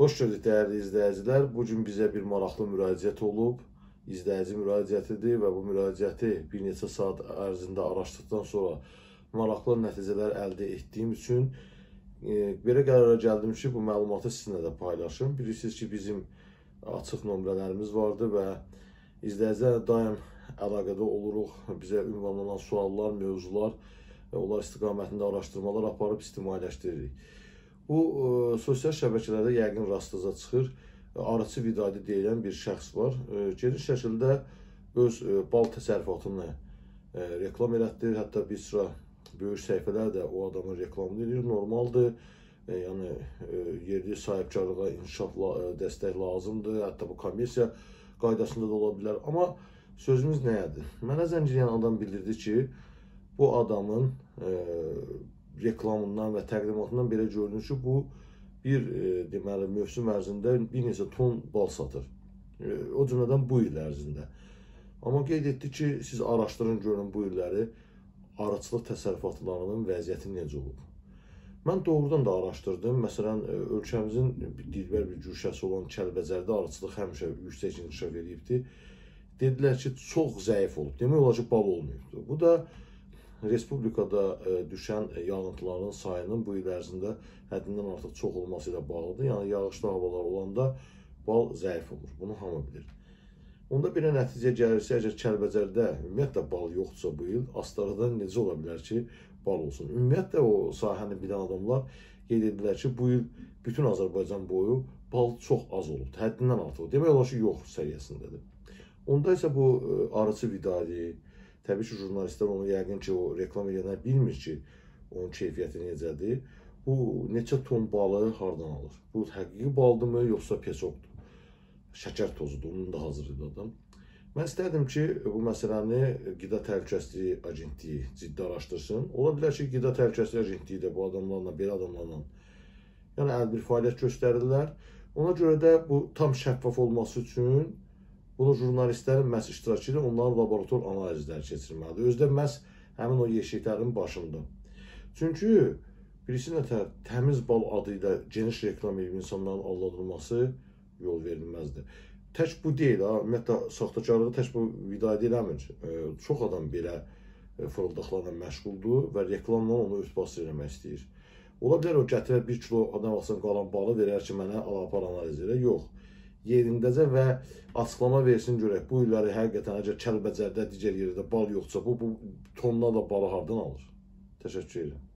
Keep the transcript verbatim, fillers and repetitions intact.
Xoş gördük dəyərli izləyicilər. Bugün bizə bir maraqlı müraciət olub. İzləyici müraciətidir və bu müraciəti bir neçə saat ərzində araşdıqdan sonra maraqlı nəticələr əldə etdiyim üçün e, belə qərara gəldim ki, bu məlumatı sizinlə də paylaşım. Bilirsiniz ki, bizim açıq nömrələrimiz vardır və izləyicilər daim əlaqədə oluruq. Bizə ünvanlanan suallar, mövzular, onlar istiqamətində araşdırmalar aparıb ictimailəşdiririk. Bu e, sosial şəbəkələrdə yəqin rastınıza çıxır. Arıçı Vidadi deyilən bir şəxs var. E, geniş şəkildə öz e, bal təsərrüfatını e, reklam elətdirir. Hətta bir sıra böyük səhifələr də o adamın reklamını edir. Normaldır. E, yəni e, yerli sahibkarlığa inkişaf e, dəstək lazımdır. Hətta bu kommersiya qaydasında da ola bilər. Amma sözümüz nəyədir? Mənə zəng edən adam bildirdi ki, bu adamın e, reklamından və təqdimatından belə görünür ki, bu bir e, deməli mövsüm ərzində bir neçə ton bal satır. E, o cümlədən bu il ərzində. Amma qeyd etdi ki, siz araşdırın görün bu illəri arıçılıq təsərrüfatlarının vəziyyəti necə olub. Mən doğrudan da araşdırdım. Məsələn, ölkəmizin dilbər bir güşəsi olan Kəlbəcərdə arıçılıq həmişə yüksək inkişaf edibdir. Dedilər ki, çox zəif olub. Demək olar ki, bal olmayıbdır. Bu da Respublikada e, düşən yağıntıların sayının bu il ərzində həddindən artıq çox olması ilə bağlıdır. Yəni, yağışlı havalar olanda bal zəif olur. Bunu hamı bilir. Onda belə nəticə gəlirsə, əgər Kəlbəcərdə ümumiyyətlə bal yoxdursa bu il, Astarada necə ola bilər ki, bal olsun? Ümumiyyətlə o sahəni bilən adamlar qeyd edirlər ki, bu il bütün Azərbaycan boyu bal çox az olub. Həddindən artıq. Demək olar ki, yox səviyyəsindədir. Onda isə bu arıçı Vidadi, təbii ki, jurnalistlər onu yəqin ki, o reklam edənlər bilmir ki, onun keyfiyyəti necədir. Bu neçə ton balı hardan alır? Bu həqiqi baldırmı, yoxsa pesokdur? Şəkər tozudur, onun da hazırlığı adam. Mən istərdim ki, bu məsələni Qida Təhlükəsizliyi Agentliyi ciddi araşdırsın. Ola bilər ki, Qida Təhlükəsizliyi Agentliyi də bu adamlarla, belə adamlarla yəni əlbir fəaliyyət göstərirlər. Ona görə də bu tam şəffaf olması üçün bunu jurnalistlərin məhz iştirakı ilə onların laborator analizləri keçirməlidir. Özdə məhz həmin o yeşiklərin başında. Çünki birisi nətər təmiz bal adı ilə geniş reklam edib insanların aldadılması yol verilməzdir. Tək bu deyil, ha. Ümumiyyətlə, saxtakarlığı tək bu Vidadi eləmir. Çox adam belə fırıldaqlarla məşğuldur və reklamla onu örtbas eləmək istəyir. Ola bilər o gətirər bir kilo adam vaxtın qalan balı verər ki, mənə alapar analiz elə. Yox. Yerindəcə və açıqlama versin görək, bu illəri həqiqətən əgər Kəlbəcərdə, digər yerdə bal yoxsa, bu, bu tonlarla balı hardan alır? Təşəkkür edirəm.